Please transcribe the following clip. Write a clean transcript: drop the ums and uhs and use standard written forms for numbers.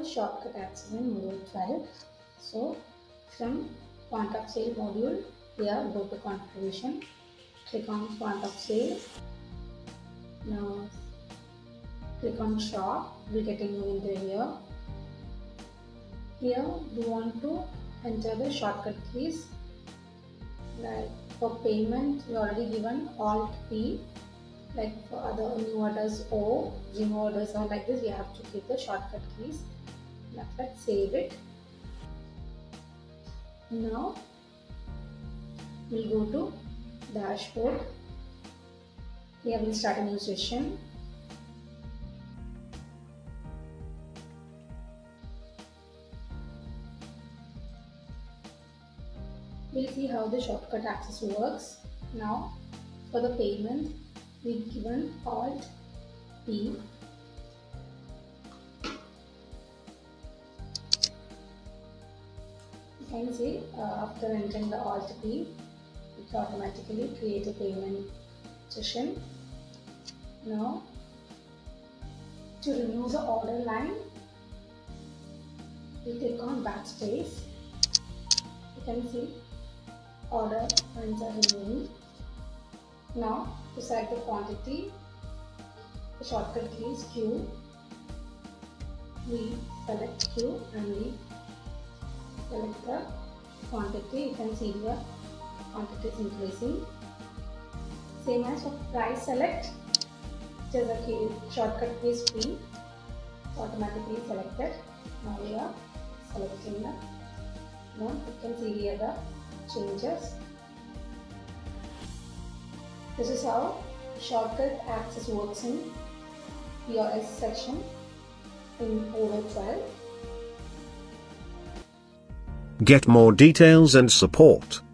shortcut access in Odoo 12. So from point of sale module, here go to configuration, click on point of sale. Now click on shop, we're getting into here. Here we want to enter the shortcut keys. Like for payment, we already given Alt P. Like for other new orders O, Gym orders or like this, we have to keep the shortcut keys. Now let's save it. Now we'll go to dashboard. Here we'll start a new session. We'll see how the shortcut access works. Now for the payment, we've given Alt P. You can see after entering the Alt P, it automatically creates a payment session. Now to remove the order line, we click on backspace. You can see order lines are removed. Now to select the quantity, the shortcut key is Q. We select Q and we select the quantity. You can see here quantity is increasing. Same as for price select, which is the key, shortcut key is P. Automatically selected. Now we are selecting the one. You can see here the changes. This is how shortcut access works in POS section in Odoo 12. Get more details and support.